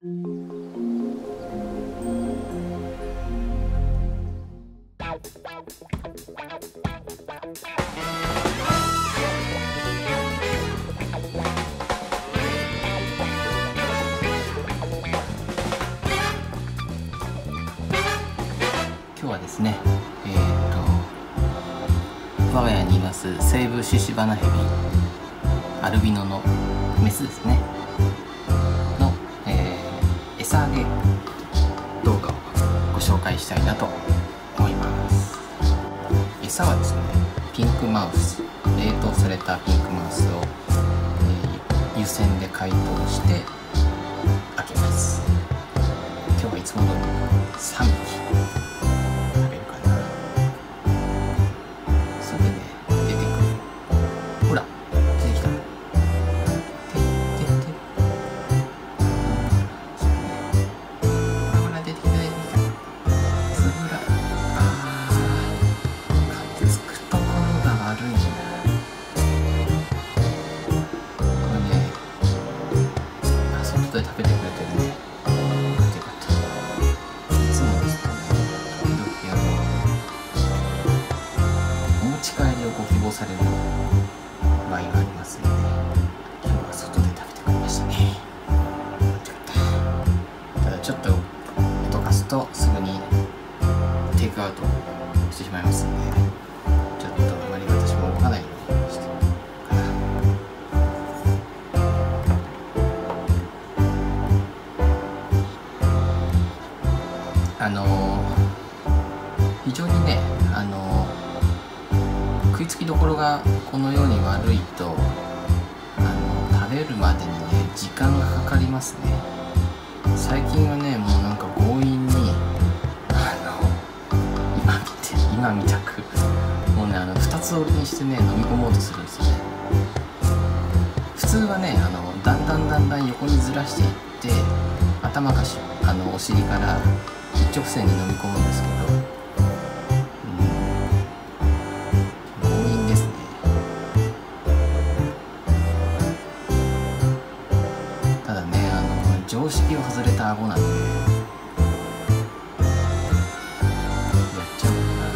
今日はですね、我が家にいますセイブシシバナヘビアルビノのメスですねの、餌あげ動画をご紹介したいなと思います。餌はですね、ピンクマウス、冷凍されたピンクマウスを、湯煎で解凍してあげます。今日はいつも通り3匹食べるかな。すぐね出てくる。ほら出てきた。ほら出てきた。つぶら。つくところが悪いな。これね、外で食べてくれてるね。希望される場合がありますので、今日は外で食べてくれましたね。ただちょっと溶かすとすぐにテイクアウトしてしまいますので、ちょっとあまり私も動かないようにしてかな。非常にね、食いつきどころがこのように悪いと食べるまでにね時間がかかりますね。最近はねもうなんか強引に今みたくもうね2つ折りにしてね飲み込もうとするんですよね。普通はねだんだん横にずらしていって頭かお尻から一直線に飲み込むんですけど、常識を外れた顎なんでやっちゃうかな。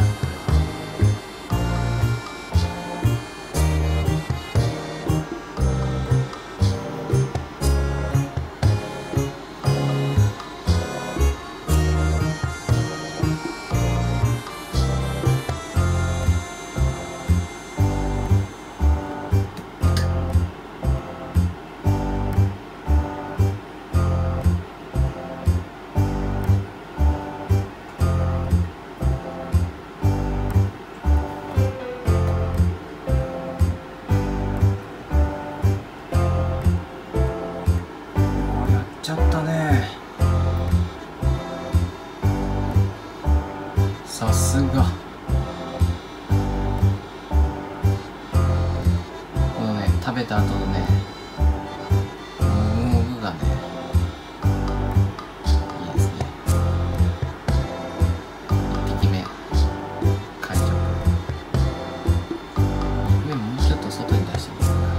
ちゃったね。さすがこのね食べた後のねもぐもぐがねいいですね。1匹目完食。2匹目もうちょっと外に出してみようかな。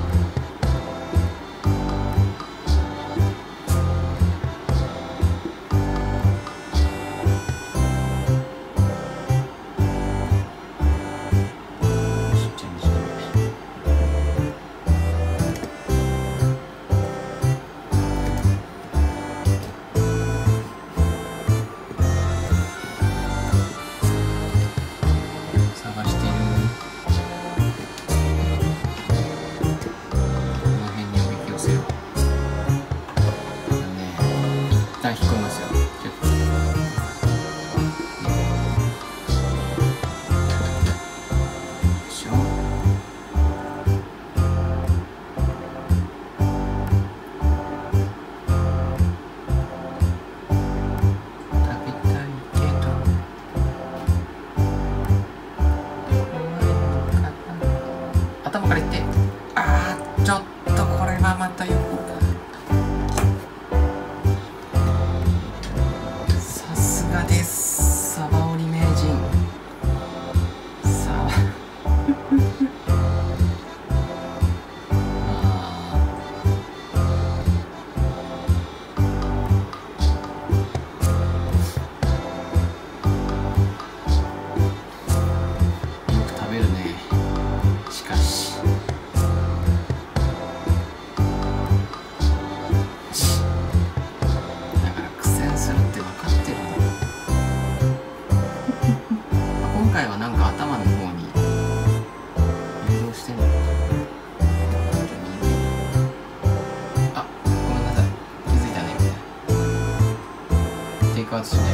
クアウトしないで。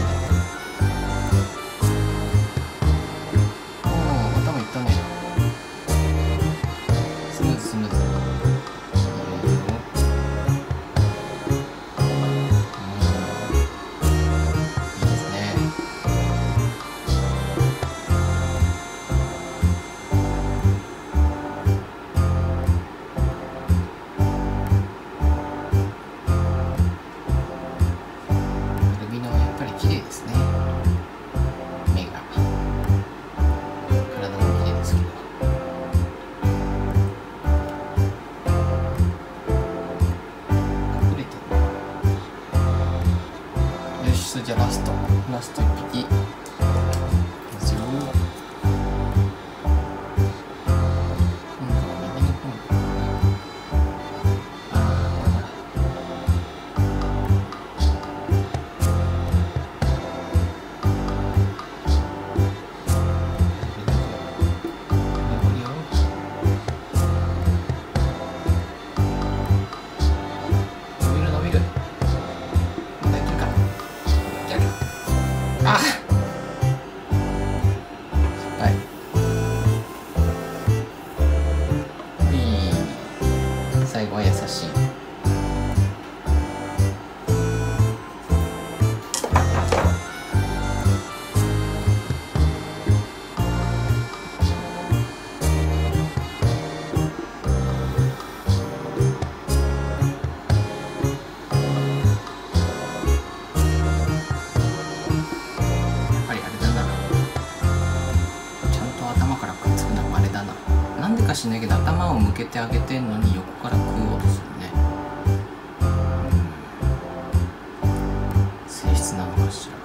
おお、頭いったね。スムーズスムーズ。じゃあラスト1匹いきますよ。今度は右の方かな。ああ、ほら伸びる伸びる。まだいけるか。あ、はい。最後は優しい。なんでかしないけど頭を向けてあげてんのに横から食おうとするね。性質なのかしら。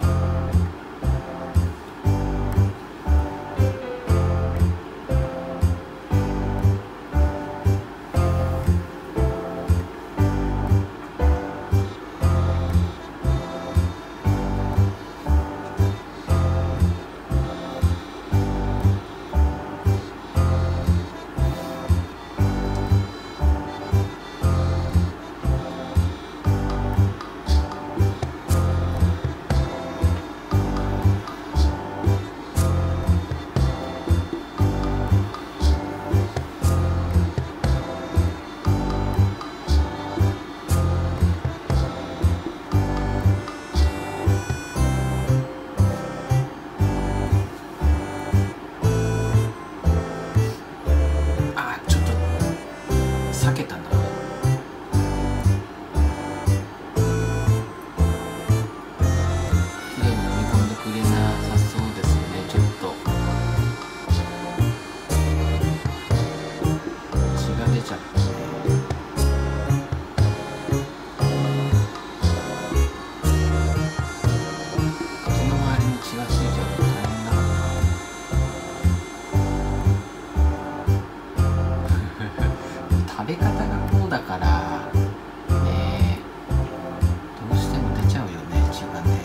食べ方がこうだからね、どうしても出ちゃうよね、血がね。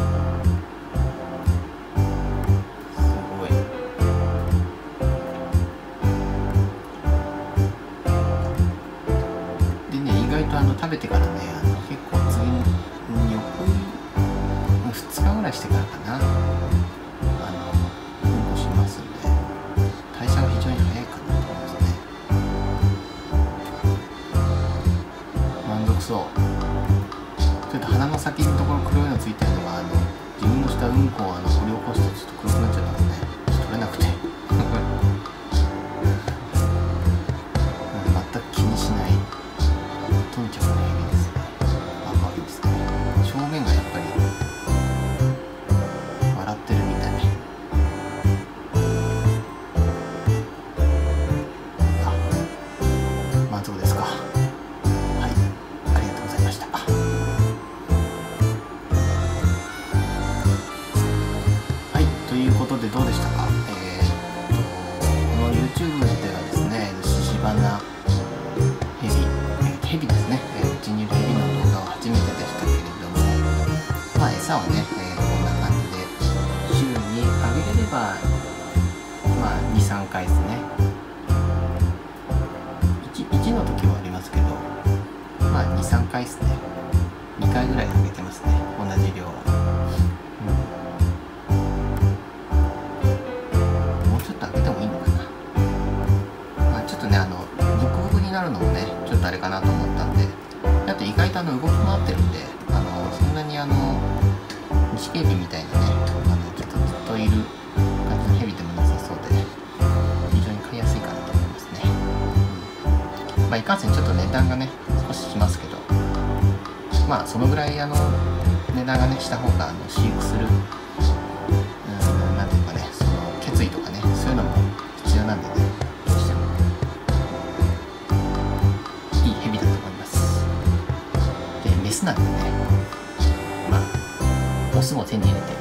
すごい。でね、意外と食べてからね、結構次に2日ぐらいしてからかな、うんこしますんで、代謝が非常に早いかなと思いますね。そう。ちょっと鼻の先のところ黒いのついてるのは自分のしたうんこを掘り起こすとちょっと黒くなっちゃいますね。取れなくて全く気にしない頓着のヘビですね。可愛いですね。正面がやっぱり笑ってるみたい。あ、満足ですか。ということでどうでしたか。この YouTube ではですね、獅子花ヘビですね、うちにいるヘビの動画は初めてでしたけれども、まあ餌はね、こんな感じで週にあげれればまあ 2,3 回ですね。 1の時はありますけど、まあ 2,3 回ですね。2回ぐらいあげてますね、同じ量を。 かなと思ったんで、あと意外と動き回ってるんで、そんなにニシキヘビみたいなね、ちょっとずっといる感じのヘビでもなさそうで、非常に飼いやすいかなと思いますね。まあいかんせんちょっと値段がね少ししますけど、まあそのぐらい値段がねした方が飼育するなんていうかね、その決意とかね、そういうのも必要なんでね、どうしてもいいヘビだと思います。でメスなんでね、まあオスも手に入れて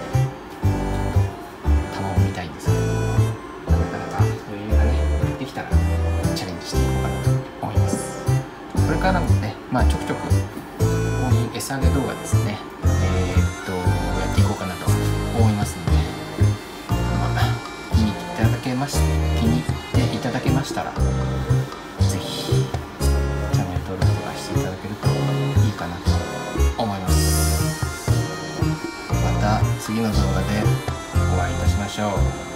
卵を見たいんですけど、なかなか余裕がねできたらチャレンジしていこうかなと思います。これからもね、まあちょくちょくこういう餌あげ動画ですね、やっていこうかなと思いますので、まあ気に入っていただけましたら、ぜひチャンネル登録とかしていただけるといいかなと思います。また次の動画でお会いいたしましょう。